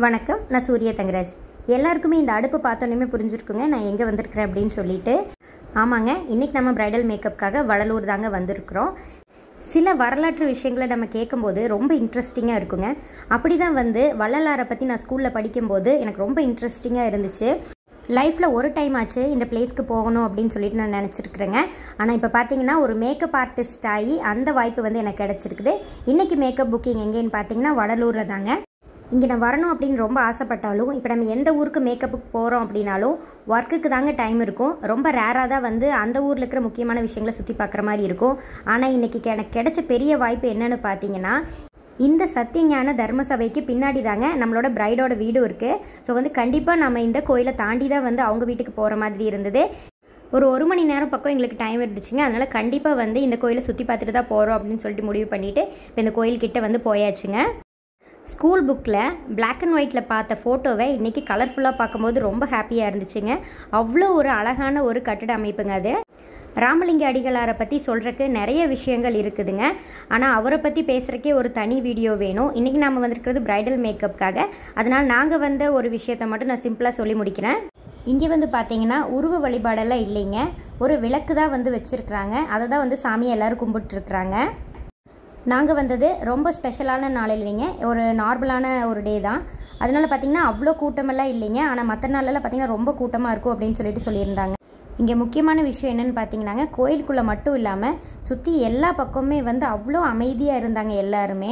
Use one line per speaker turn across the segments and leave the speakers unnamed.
வணக்கம், நான் suryathangaraj. எல்லாருக்குமே இந்த அடுப்பு பார்த்தோன்னே புரிஞ்சிருக்குங்க நான் எங்கே வந்திருக்கிறேன் அப்படின்னு சொல்லிட்டு. ஆமாங்க, இன்றைக்கி நம்ம பிரைடல் மேக்கப்புக்காக வடலூர் தாங்க வந்திருக்கிறோம். சில வரலாற்று விஷயங்களை நம்ம கேட்கும்போது ரொம்ப இன்ட்ரெஸ்டிங்காக இருக்குங்க. அப்படி தான் வள்ளலாரை பற்றி நான் ஸ்கூலில் படிக்கும்போது எனக்கு ரொம்ப இன்ட்ரெஸ்டிங்காக இருந்துச்சு. லைஃப்பில் ஒரு டைம் ஆச்சு இந்த பிளேஸ்க்கு போகணும் அப்படின்னு சொல்லிட்டு நான் நினச்சிருக்கிறேங்க. ஆனால் இப்போ பார்த்தீங்கன்னா ஒரு மேக்கப் ஆர்டிஸ்ட் ஆகி அந்த வாய்ப்பு எனக்கு கிடச்சிருக்குது. இன்றைக்கி மேக்கப் புக்கிங் எங்கேன்னு பார்த்தீங்கன்னா வடலூரில் தாங்க. இங்கே நான் வரணும் அப்படின்னு ரொம்ப ஆசைப்பட்டாலும் இப்போ நம்ம எந்த ஊருக்கு மேக்கப்புக்கு போகிறோம் அப்படின்னாலும் ஒர்க்குக்கு தாங்க டைம் இருக்கும். ரொம்ப ரேராக தான் அந்த ஊரில் இருக்கிற முக்கியமான விஷயங்களை சுற்றி பார்க்குற மாதிரி இருக்கும். ஆனால் இன்றைக்கி எனக்கு கிடைச்ச பெரிய வாய்ப்பு என்னென்னு பார்த்தீங்கன்னா, இந்த சத்தியஞான தர்ம சபைக்கு பின்னாடி தாங்க நம்மளோட பிரைடோட வீடும் இருக்குது. ஸோ கண்டிப்பாக நம்ம இந்த கோயிலை தாண்டி தான் அவங்க வீட்டுக்கு போகிற மாதிரி இருந்தது. ஒரு மணி நேரம் பக்கம் எங்களுக்கு டைம் இருந்துச்சுங்க. அதனால் கண்டிப்பாக இந்த கோயிலை சுற்றி பார்த்துட்டு தான் போகிறோம் அப்படின்னு சொல்லிட்டு முடிவு பண்ணிவிட்டு இப்போ இந்த கோயில்கிட்ட போயாச்சுங்க. ஸ்கூல் புக்கில் பிளாக் அண்ட் ஒயிட்டில் பார்த்த ஃபோட்டோவை இன்றைக்கி கலர்ஃபுல்லாக பார்க்கும்போது ரொம்ப ஹாப்பியாக இருந்துச்சுங்க. அவ்வளோ ஒரு அழகான ஒரு கட்டிட அமைப்புங்க அது. ராமலிங்க அடிகளாரை பற்றி சொல்கிறதுக்கு நிறைய விஷயங்கள் இருக்குதுங்க. ஆனால் அவரை பற்றி பேசுகிறக்கே ஒரு தனி வீடியோ வேணும். இன்றைக்கி நாம் வந்திருக்கிறது பிரைடல் மேக்கப்புக்காக. அதனால் நாங்கள் வந்த ஒரு விஷயத்தை மட்டும் நான் சிம்பிளாக சொல்லி முடிக்கிறேன். இங்கே பார்த்தீங்கன்னா உருவ வழிபாடெல்லாம் இல்லைங்க. ஒரு விளக்கு தான் வச்சுருக்குறாங்க. அதை தான் சாமியை எல்லோரும் கும்பிட்டுருக்குறாங்க. நாங்கள் வந்தது ரொம்ப ஸ்பெஷலான நாள் இல்லைங்க, ஒரு நார்மலான ஒரு டே தான். அதனால் பார்த்திங்கன்னா அவ்வளோ கூட்டமெல்லாம் இல்லைங்க. ஆனால் மற்ற நாளெல்லாம் பார்த்திங்கன்னா ரொம்ப கூட்டமாக இருக்கும் அப்படின்னு சொல்லியிருந்தாங்க. இங்கே முக்கியமான விஷயம் என்னென்னு பார்த்தீங்கன்னாங்க, கோயிலுக்குள்ளே மட்டும் இல்லாமல் சுற்றி எல்லா பக்கமுமே அவ்வளோ அமைதியாக இருந்தாங்க எல்லாருமே.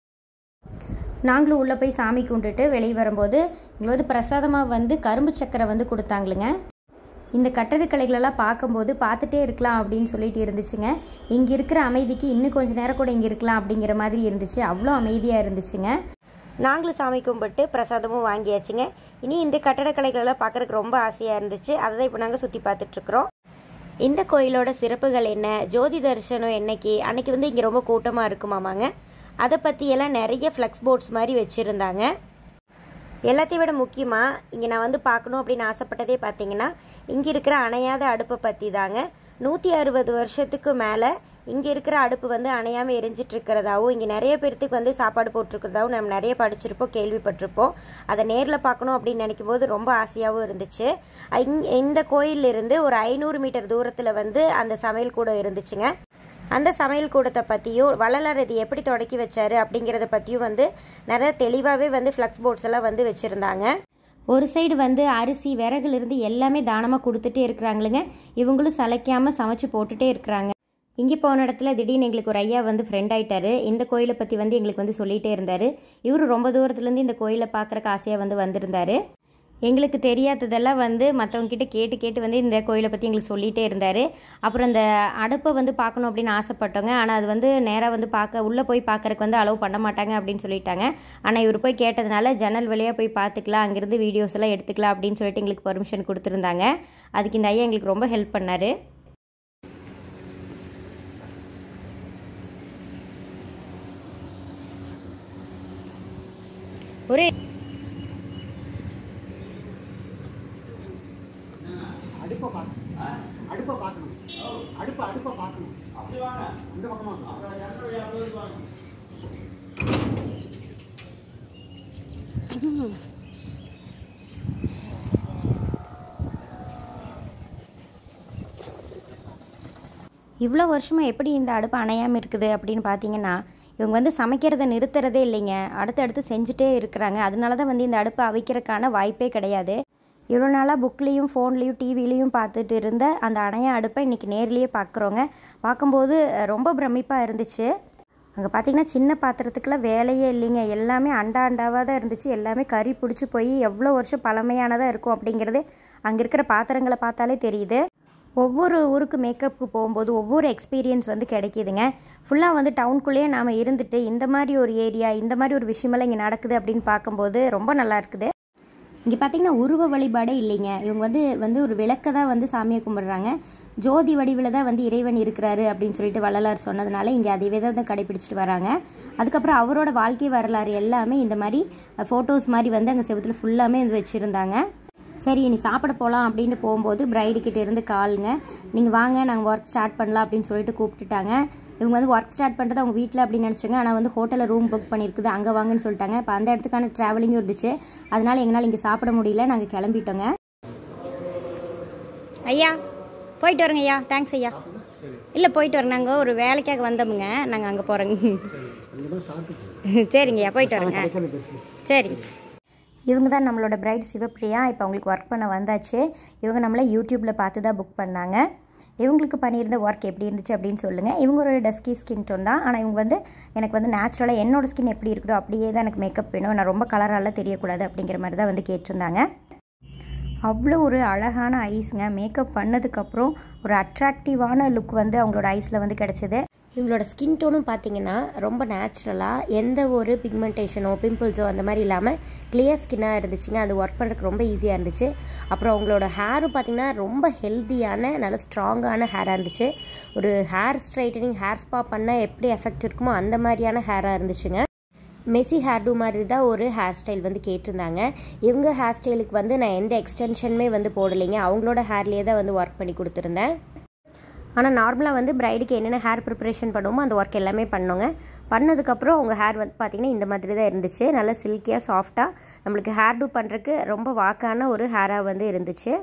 நாங்களும் உள்ளே போய் சாமி கும்பிட்டுட்டு வெளியே வரும்போது எங்களுக்கு பிரசாதமாக கரும்பு சக்கரை கொடுத்தாங்களுங்க. இந்த கட்டடக்கலைகளெல்லாம் பார்க்கும்போது பார்த்துட்டே இருக்கலாம் அப்படின்னு சொல்லிட்டு இருந்துச்சுங்க. இங்கே இருக்கிற அமைதிக்கு இன்னும் கொஞ்சம் நேரம் கூட இங்கே இருக்கலாம் அப்படிங்கிற மாதிரி இருந்துச்சு. அவ்வளோ அமைதியாக இருந்துச்சுங்க. நாங்களும் சாமி கும்பிட்டு பிரசாதமும் வாங்கியாச்சுங்க. இனி இந்த கட்டடக்கலைகளெல்லாம் பார்க்குறதுக்கு ரொம்ப ஆசையாக இருந்துச்சு. அதை தான் இப்போ நாங்கள் சுற்றி பார்த்துட்ருக்குறோம். இந்த கோயிலோட சிறப்புகள் என்ன, ஜோதி தரிசனம் என்னைக்கு, அன்றைக்கி இங்கே ரொம்ப கூட்டமாக இருக்குமாமாங்க. அதை பற்றியெல்லாம் நிறைய ஃப்ளெக்ஸ் போர்ட்ஸ் மாதிரி வச்சுருந்தாங்க. எல்லாத்தையும் விட முக்கியமாக இங்கே நான் பார்க்கணும் அப்படின்னு ஆசைப்பட்டதே பார்த்தீங்கன்னா, இங்கே இருக்கிற அணையாத அடுப்பை பற்றி தாங்க. 160 வருஷத்துக்கு மேலே இங்கே இருக்கிற அடுப்பு அணையாமல் எரிஞ்சிட்ருக்கிறதாவும், இங்கே நிறைய பேர்த்துக்கு சாப்பாடு போட்டிருக்கிறதாவும் நம்ம நிறைய படிச்சிருப்போம், கேள்விப்பட்டிருப்போம். அதை நேரில் பார்க்கணும் அப்படின்னு நினைக்கும் போது ரொம்ப ஆசையாகவும் இருந்துச்சு. இந்த கோயிலிருந்து ஒரு 500 மீட்டர் தூரத்தில் அந்த சமையல் கூடம் இருந்துச்சுங்க. அந்த சமையல் கூடத்தை பற்றியும் வள்ளலார் இது எப்படி தொடக்கி வச்சாரு அப்படிங்கிறத பற்றியும் நிறைய தெளிவாகவே ஃப்ளக்ஸ் போர்ட்ஸ் எல்லாம் வச்சுருந்தாங்க. ஒரு சைடு அரிசி விறகுலேருந்து எல்லாமே தானமாக கொடுத்துட்டே இருக்கிறாங்களுங்க. இவங்களும் சளைக்காமல் சமைச்சு போட்டுகிட்டே இருக்கிறாங்க. இங்கே போன இடத்துல திடீர்னு எங்களுக்கு ஒரு ஐயா ஃப்ரெண்ட் ஆகிட்டாரு. இந்த கோயிலை பற்றி எங்களுக்கு சொல்லிகிட்டே இருந்தார். இவர் ரொம்ப தூரத்துலேருந்து இந்த கோயிலை பார்க்குறக்கு ஆசையாக வந்திருந்தார். எங்களுக்கு தெரியாததெல்லாம் மற்றவங்ககிட்ட கேட்டு இந்த கோயிலை பற்றி எங்களுக்கு சொல்லிகிட்டே இருந்தார். அப்புறம் இந்த அடுப்பை பார்க்கணும் அப்படின்னு ஆசைப்பட்டோங்க. ஆனால் அது நேராக உள்ளே போய் பார்க்குறக்கு அலோவ் பண்ண மாட்டாங்க அப்படின்னு சொல்லிட்டாங்க. ஆனால் இவர் போய் கேட்டதுனால ஜன்னல் வழியாக போய் பார்த்துக்கலாம், அங்கேருந்து வீடியோஸ் எல்லாம் எடுத்துக்கலாம் அப்படின்னு சொல்லிட்டு எங்களுக்கு பர்மிஷன் கொடுத்துருந்தாங்க. அதுக்கு இந்த ஐயா எங்களுக்கு ரொம்ப ஹெல்ப் பண்ணார். ஒரே அடுப்பை பார்க்கணும். அப்படி வாங்க, இந்த பக்கமா இவ்வளோ வருஷமாக எப்படி இந்த அடுப்பு அணையாமல் இருக்குது அப்படின்னு பார்த்தீங்கன்னா, இவங்க சமைக்கிறத நிறுத்துறதே இல்லைங்க. அடுத்தடுத்து செஞ்சுட்டே இருக்கிறாங்க. அதனால தான் இந்த அடுப்பை அவிக்கிறதுக்கான வாய்ப்பே கிடையாது. இவ்வளோ நாளாக புக்லேயும் ஃபோன்லேயும் டிவிலையும் பார்த்துட்டு இருந்த அந்த அணையா அடுப்பை இன்றைக்கி நேர்லேயே பார்க்குறோங்க. பார்க்கும்போது ரொம்ப பிரமிப்பாக இருந்துச்சு. அங்கே பார்த்திங்கன்னா சின்ன பாத்திரத்துக்குலாம் வேலையே இல்லைங்க. எல்லாமே அண்டாவாக தான் இருந்துச்சு. எல்லாமே கறி பிடிச்சி போய் எவ்வளோ வருஷம் பழமையானதாக இருக்கும் அப்படிங்கிறது அங்கே இருக்கிற பாத்திரங்களை பார்த்தாலே தெரியுது. ஒவ்வொரு ஊருக்கு மேக்கப்புக்கு போகும்போது ஒவ்வொரு எக்ஸ்பீரியன்ஸ் கிடைக்கிதுங்க. ஃபுல்லாக டவுனுக்குள்ளேயே நாம் இருந்துட்டு இந்த மாதிரி ஒரு ஏரியா, இந்த மாதிரி ஒரு விஷயமெல்லாம் இங்கே நடக்குது அப்படின்னு பார்க்கும்போது ரொம்ப நல்லா இருக்குது. இங்கே பார்த்திங்கன்னா உருவ வழிபாடே இல்லைங்க. இவங்க ஒரு விளக்கை தான் சாமியை கும்பிட்றாங்க. ஜோதி வடிவில் தான் இறைவன் இருக்கிறாரு அப்படின்னு சொல்லிட்டு வள்ளலார் சொன்னதுனால இங்கே அதுவே தான் கடைப்பிடிச்சிட்டு வராங்க. அதுக்கப்புறம் அவரோட வாழ்க்கை வரலாறு எல்லாமே இந்த மாதிரி ஃபோட்டோஸ் மாதிரி அங்கே செவத்தில் ஃபுல்லாமே வச்சுருந்தாங்க. சரி இனி சாப்பிட போகலாம் அப்படின்னு போகும்போது பிரைடுக்கிட்ட இருந்து காலுங்க, நீங்கள் வாங்க நாங்கள் ஒர்க் ஸ்டார்ட் பண்ணலாம் அப்படின்னு சொல்லிட்டு கூப்பிட்டுட்டாங்க. இவங்க வந்து ஒர்க் ஸ்டார்ட் பண்ணுறது அவங்க வீட்டில் அப்படின்னு நினச்சாங்க. ஆனால் வந்து ஹோட்டலில் ரூம் புக் பண்ணியிருக்குது, அங்கே வாங்கன்னு சொல்லிட்டாங்க. இப்போ அந்த இடத்துக்கான ட்ராவலிங்கும் இருந்துச்சு, அதனால் எங்களால் இங்கே சாப்பிட முடியல, நாங்கள் கிளம்பிட்டோங்க. ஐயா போயிட்டு வரேங்க ஐயா. தேங்க்ஸ் ஐயா. இல்லை போயிட்டு வரேங்க, நாங்கள் ஒரு வேலைக்காக வந்தோமுங்க, நாங்கள் அங்கே போகிறோங்க. சரிங்க ஐயா போயிட்டு வரேங்க. சரி இவங்க தான் நம்மளோட பிரைட் சிவப்பிரியா. இப்போ அவங்களுக்கு ஒர்க் பண்ண வந்தாச்சு. இவங்க நம்மளை யூடியூப்பில் பார்த்து தான் புக் பண்ணாங்க. இவங்களுக்கு பண்ணியிருந்த ஒர்க் எப்படி இருந்துச்சு அப்படின்னு சொல்லுங்கள். இவங்க ஒரு டஸ்கி ஸ்கின் டோன் தான், ஆனால் இவங்க வந்து எனக்கு வந்து நேச்சுரலாக என்னோடய ஸ்கின் எப்படி இருக்குதோ அப்படியே தான் எனக்கு மேக்கப் வேணும், நான் ரொம்ப கலராலாம் தெரியக்கூடாது அப்படிங்கிற மாதிரி தான் வந்து கேட்டிருந்தாங்க. அவ்வளோ ஒரு அழகான ஐஸுங்க. மேக்கப் பண்ணதுக்கப்புறம் ஒரு அட்ராக்டிவான லுக் வந்து அவங்களோட ஐஸில் வந்து கிடச்சிது. இவங்களோட ஸ்கின் டோனும் பார்த்திங்கன்னா ரொம்ப நேச்சுரலாக எந்த ஒரு பிக்மெண்டேஷனோ பிம்பிள்ஸோ அந்த மாதிரி இல்லாமல் கிளியர் ஸ்கின்னாக இருந்துச்சுங்க. அது ஒர்க் பண்ணுறதுக்கு ரொம்ப ஈஸியாக இருந்துச்சு. அப்புறம் அவங்களோட ஹேரும் பார்த்திங்கன்னா ரொம்ப ஹெல்த்தியான நல்ல ஸ்ட்ராங்கான ஹேராக இருந்துச்சு. ஒரு ஹேர் ஸ்ட்ரைட்டனிங் ஹேர் ஸ்பா பண்ணால் எப்படி எஃபெக்ட் இருக்குமோ அந்த மாதிரியான ஹேராக இருந்துச்சுங்க. மெஸ்ஸி ஹேர் டூ மாதிரி தான் ஒரு ஹேர் ஸ்டைல் வந்து கேட்டிருந்தாங்க. இவங்க ஹேர் ஸ்டைலுக்கு வந்து நான் எந்த எக்ஸ்டென்ஷனுமே வந்து போடலைங்க, அவங்களோட ஹேர்லேயே தான் வந்து ஒர்க் பண்ணி கொடுத்துருந்தேன். ஆனால் நார்மலாக வந்து பிரைடுக்கு என்னென்ன ஹேர் ப்ரிப்பரேஷன் பண்ணுவோமோ அந்த ஒர்க் எல்லாமே பண்ணோங்க. பண்ணதுக்கப்புறம் அவங்க ஹேர் வந்து பார்த்திங்கன்னா இந்த மாதிரி தான் இருந்துச்சு. நல்லா சில்கியாக சாஃப்டாக நம்மளுக்கு ஹேர் டூ பண்ணுறதுக்கு ரொம்ப வாக்கான ஒரு ஹேராக வந்து இருந்துச்சு.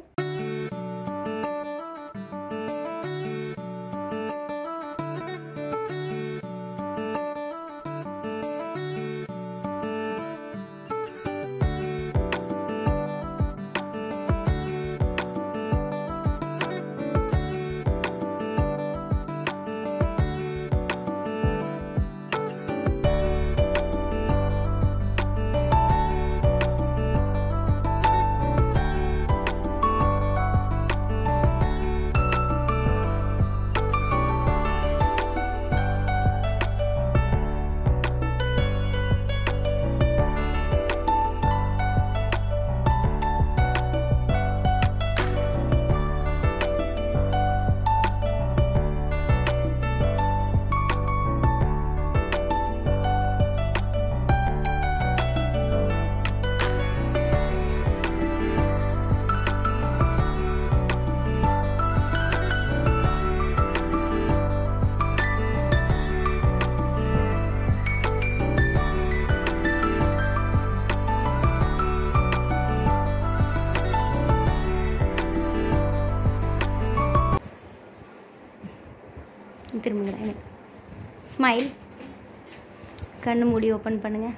திரும்புங்க, ஸ்மைல், கண்ணு மூடி ஓப்பன் பண்ணுங்கள்.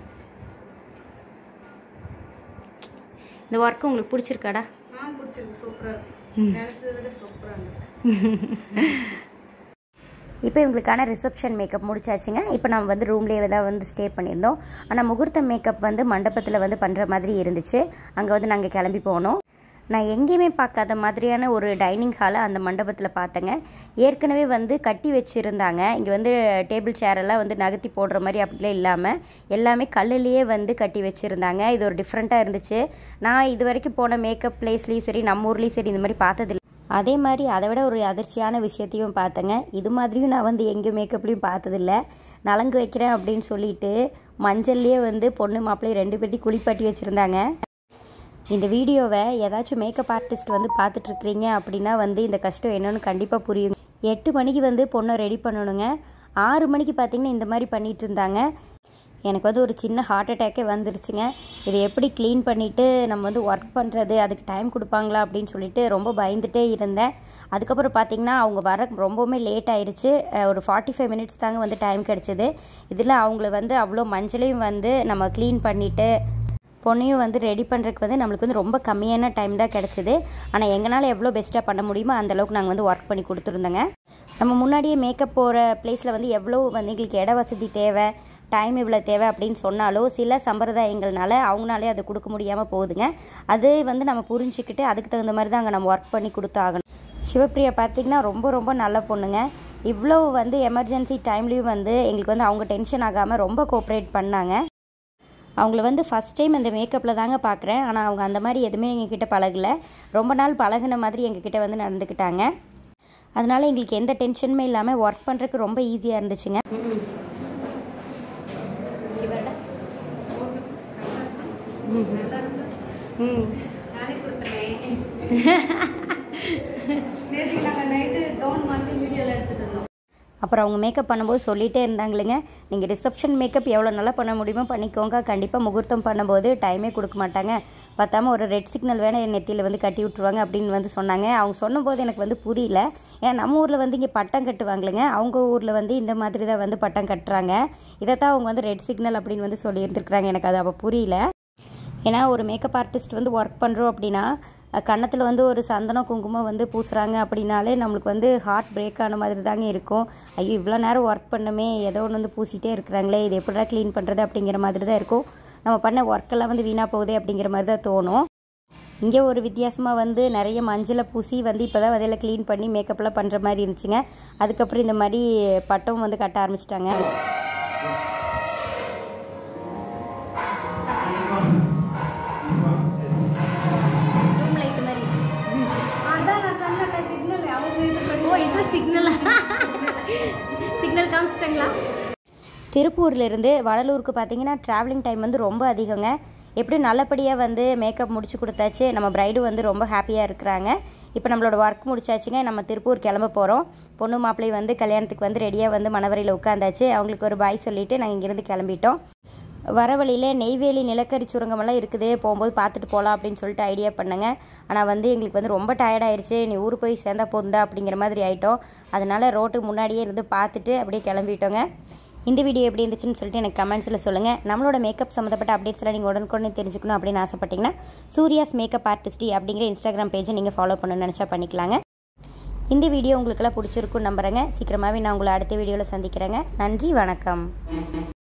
இந்த ஒர்க்கு உங்களுக்கு பிடிச்சிருக்காடா?
பிடிச்சிருக்கு, சூப்பராக இருக்கு, நினச்சதை விட சூப்பராக இருக்கு.
இப்போ இவங்களுக்கான ரிசப்ஷன் மேக்கப் முடிச்சாச்சுங்க. இப்போ நம்ம வந்து ரூம்லேயே தான் வந்து ஸ்டே பண்ணியிருந்தோம். ஆனால் முகூர்த்த மேக்கப் வந்து மண்டபத்தில் வந்து பண்ணுற மாதிரி இருந்துச்சு. அங்கே வந்து நாங்கள் கிளம்பி போனோம். நான் எங்கேயுமே பார்க்காத மாதிரியான ஒரு டைனிங் ஹாலை அந்த மண்டபத்தில் பார்த்தேங்க. ஏற்கனவே வந்து கட்டி வச்சுருந்தாங்க. இங்கே வந்து டேபிள் சேரெல்லாம் வந்து நகர்த்தி போடுற மாதிரி அப்படிலாம் இல்லாமல் எல்லாமே கல்லுலேயே வந்து கட்டி வச்சுருந்தாங்க. இது ஒரு டிஃப்ரெண்ட்டாக இருந்துச்சு. நான் இது வரைக்கும் போன மேக்கப் பிளேஸ்லேயும் சரி நம்ம ஊர்லேயும் சரி இந்த மாதிரி பார்த்ததில்லை. அதே மாதிரி அதை விட ஒரு அதிர்ச்சியான விஷயத்தையும் பார்த்தேங்க. இது மாதிரியும் நான் வந்து எங்கள் மேக்கப்லேயும் பார்த்ததில்லை. நலங்கு வைக்கிறேன் அப்படின்னு சொல்லிட்டு மஞ்சள்லேயே வந்து பொண்ணு மாப்பிள்ளையும் 2 பேர்த்தையும் குளிப்பாட்டி வச்சுருந்தாங்க. இந்த வீடியோவை ஏதாச்சும் மேக்கப் ஆர்டிஸ்ட் வந்து பார்த்துட்ருக்குறீங்க அப்படின்னா வந்து இந்த கஷ்டம் என்னன்னு கண்டிப்பாக புரியுங்க. 8 மணிக்கு வந்து பொண்ணை ரெடி பண்ணணுங்க. 6 மணிக்கு பார்த்திங்கன்னா இந்த மாதிரி பண்ணிகிட்டு இருந்தாங்க. எனக்கு வந்து ஒரு சின்ன ஹார்ட் அட்டாக்கே வந்துருச்சுங்க. இதை எப்படி க்ளீன் பண்ணிவிட்டு நம்ம வந்து ஒர்க் பண்ணுறது, அதுக்கு டைம் கொடுப்பாங்களா அப்படின்னு சொல்லிட்டு ரொம்ப பயந்துகிட்டே இருந்தேன். அதுக்கப்புறம் பார்த்திங்கன்னா அவங்க வர ரொம்பவுமே லேட் ஆயிடுச்சு. ஒரு 45 மினிட்ஸ் தாங்க வந்து டைம் கிடச்சிது. இதில் அவங்கள வந்து அவ்வளோ மஞ்சளையும் வந்து நம்ம க்ளீன் பண்ணிவிட்டு பொண்ணையும் வந்து ரெடி பண்ணுறதுக்கு வந்து நம்மளுக்கு வந்து ரொம்ப கம்மியான டைம் தான் கிடச்சிது. ஆனால் எங்களால் எவ்வளோ பெஸ்ட்டாக பண்ண முடியுமோ அந்தளவுக்கு நாங்கள் வந்து ஒர்க் பண்ணி கொடுத்துருந்தோங்க. நம்ம முன்னாடியே மேக்கப் போகிற பிளேஸில் வந்து எவ்வளோ வந்து எங்களுக்கு இட வசதி தேவை, டைம் இவ்வளோ தேவை அப்படின்னு சொன்னாலும் சில சம்பிரதாயங்கள்னால அவங்களாலே அதை கொடுக்க முடியாமல் போகுதுங்க. அது வந்து நம்ம புரிஞ்சுக்கிட்டு அதுக்கு தகுந்த மாதிரி தான் அங்கே நம்ம ஒர்க் பண்ணி கொடுத்தாகணும். சிவப்பிரியா பார்த்திங்கன்னா ரொம்ப ரொம்ப நல்ல பொண்ணுங்க. இவ்வளோ வந்து எமர்ஜென்சி டைம்லேயும் வந்து எங்களுக்கு வந்து அவங்க டென்ஷன் ஆகாமல் ரொம்ப கோஆப்ரேட் பண்ணாங்க. அவங்கள வந்து ஃபஸ்ட் டைம் இந்த மேக்கப்பில் தாங்க பார்க்குறேன். ஆனால் அவங்க அந்த மாதிரி எதுவுமே எங்ககிட்ட பழகலை. ரொம்ப நாள் பழகின மாதிரி எங்ககிட்ட வந்து நடந்துக்கிட்டாங்க. அதனால் எங்களுக்கு எந்த டென்ஷனுமே இல்லாமல் ஒர்க் பண்ணுறதுக்கு ரொம்ப ஈஸியாக இருந்துச்சுங்க.
நானே கொடுத்தேன் நேற்றுக்கு நாங்கள் நைட்டு கவுன் மாற்றி வீடியோவில் எடுத்துகிட்டு இருந்தோம்.
அப்புறம் அவங்க மேக்கப் பண்ணும்போது சொல்லிகிட்டே இருந்தாங்களுங்க, நீங்கள் ரிசப்ஷன் மேக்கப் எவ்வளோ நல்லா பண்ண முடியுமோ பண்ணிக்கோங்க, கண்டிப்பாக முகூர்த்தம் பண்ணும்போது டைமே கொடுக்க மாட்டாங்க, பார்த்தாம ஒரு ரெட் சிக்னல் வேணால் என் நெத்தியில் வந்து கட்டி விட்ருவாங்க அப்படின்னு வந்து சொன்னாங்க. அவங்க சொன்னபோது எனக்கு வந்து புரியல. ஏன்னா நம்ம ஊரில் வந்து இங்கே பட்டம் கட்டுவாங்களுங்க, அவங்க ஊரில் வந்து இந்த மாதிரி தான் வந்து பட்டம் கட்டுறாங்க. இதைத்தான் அவங்க வந்து ரெட் சிக்னல் அப்படின்னு வந்து சொல்லியிருந்துருக்குறாங்க. எனக்கு அது அப்போ புரியல. ஏன்னா ஒரு மேக்கப் ஆர்டிஸ்ட் வந்து ஒர்க் பண்ணுறோம் அப்படின்னா கன்னத்தில் வந்து ஒரு சந்தனம் குங்குமம் வந்து பூசுகிறாங்க அப்படின்னாலே நம்மளுக்கு வந்து ஹார்ட் பிரேக் ஆன மாதிரி தாங்க இருக்கும். ஐயோ இவ்வளோ நேரம் ஒர்க் பண்ணுமே, ஏதோ ஒன்று வந்து பூசிகிட்டே இருக்கிறாங்களே, இது எப்படிடா க்ளீன் பண்ணுறது அப்படிங்கிற மாதிரி தான் இருக்கும். நம்ம பண்ண ஒர்க்கெல்லாம் வந்து வீணாக போகுதே அப்படிங்கிற மாதிரி தான் தோணும். இங்கே ஒரு வித்தியாசமாக வந்து நிறைய மஞ்சளை பூசி வந்து இப்போ தான் அதில் க்ளீன் பண்ணி மேக்கப்லாம் பண்ணுற மாதிரி இருந்துச்சுங்க. அதுக்கப்புறம் இந்த மாதிரி பட்டம் வந்து கட்ட ஆரம்பிச்சிட்டாங்க.
சிக்னல் காமிச்சிட்டாங்களா?
திருப்பூர்லேருந்து வடலூருக்கு பார்த்தீங்கன்னா ட்ராவலிங் டைம் வந்து ரொம்ப அதிகங்க. எப்படியும் நல்லபடியாக வந்து மேக்கப் முடிச்சு கொடுத்தாச்சு. நம்ம ப்ரைடும் வந்து ரொம்ப ஹாப்பியாக இருக்கிறாங்க. இப்போ நம்மளோட ஒர்க் முடிச்சாச்சுங்க. நம்ம திருப்பூர் கிளம்ப போகிறோம். பொண்ணு மாப்பிள்ளை வந்து கல்யாணத்துக்கு வந்து ரெடியாக வந்து மணவரையில் உட்காந்தாச்சு. அவங்களுக்கு ஒரு பாய் சொல்லிவிட்டு நாங்கள் இங்கேருந்து கிளம்பிட்டோம். வர வழியில் நெய்வேலி நிலக்கரி சுரங்கமெல்லாம் இருக்குது, போகும்போது பார்த்துட்டு போகலாம் அப்படின்னு சொல்லிட்டு ஐடியா பண்ணுங்க. ஆனால் வந்து எங்களுக்கு வந்து ரொம்ப டயர்டாயிருச்சு, நீ ஊர் போய் சேர்ந்தா போதுண்டா அப்படிங்கிற மாதிரி ஆகிட்டோம். அதனால் ரோட்டுக்கு முன்னாடியே இருந்து பார்த்துட்டு அப்படியே கிளம்பிட்டோங்க. இந்த வீடியோ எப்படி இருந்துச்சுன்னு சொல்லிட்டு எனக்கு கமெண்ட்ஸில் சொல்லுங்கள். நம்மளோட மேக்கப் சம்மந்தப்பட்ட அப்டேட்ஸ்லாம் நீங்கள் உடனுக்குடனே தெரிஞ்சுக்கணும் அப்படின்னு ஆசைப்பட்டீங்கன்னா சூர்யாஸ் மேக்கப் ஆர்டிஸ்ட் அப்படிங்கிற இன்ஸ்டாகிராம் பேஜை நீங்கள் ஃபாலோ பண்ணணும்னு நினச்சா பண்ணிக்கலாங்க. இந்த வீடியோ உங்களுக்கெல்லாம் பிடிச்சிருக்குன்னு நம்புகிறேங்க. சீக்கிரமாகவே நான் உங்களை அடுத்த வீடியோவில் சந்திக்கிறேங்க. நன்றி, வணக்கம்.